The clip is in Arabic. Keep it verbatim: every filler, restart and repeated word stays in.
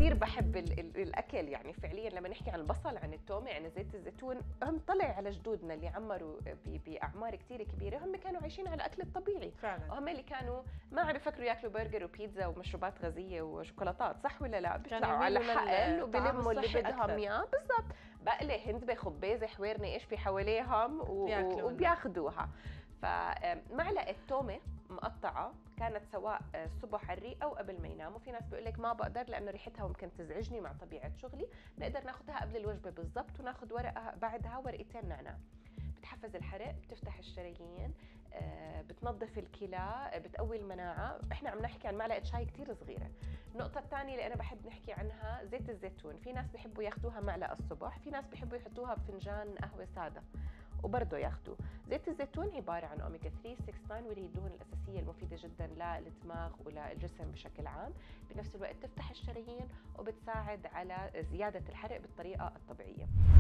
كثير بحب ال ال الاكل، يعني فعليا لما نحكي عن البصل عن التومه عن زيت الزيتون، هم طلع على جدودنا اللي عمروا باعمار كثير كبيره، هم كانوا عايشين على الاكل الطبيعي فعلا. وهم اللي كانوا ما عم يفكروا ياكلوا برجر وبيتزا ومشروبات غازيه وشوكولاتات، صح ولا لا؟ بيطلعوا على حقل وبيلموا اللي بدهم اياه بالضبط، بقله هندبه خبازه حويرنه ايش في حواليهم وبياخذوها. فمعلقه تومه مقطعه كانت سواء الصبح على الريق او قبل ما يناموا، في ناس بيقول لك ما بقدر لانه ريحتها ممكن تزعجني مع طبيعه شغلي، نقدر ناخذها قبل الوجبه بالضبط وناخذ ورقه بعدها ورقتين نعناع. بتحفز الحرق، بتفتح الشرايين، بتنظف الكلى، بتقوي المناعه. احنا عم نحكي عن معلقه شاي كثير صغيره. النقطه الثانيه اللي انا بحب نحكي عنها زيت الزيتون، في ناس بيحبوا ياخذوها معلقه الصبح، في ناس بيحبوا يحطوها بفنجان قهوه ساده وبرضه ياخذوا. زيت الزيتون عباره عن اوميجا ثلاثة ستة تسعة واللي هي الدهون الاساسيه المفيده جدا للدماغ وللجسم بشكل عام، بنفس الوقت تفتح الشرايين وبتساعد على زياده الحرق بالطريقه الطبيعيه.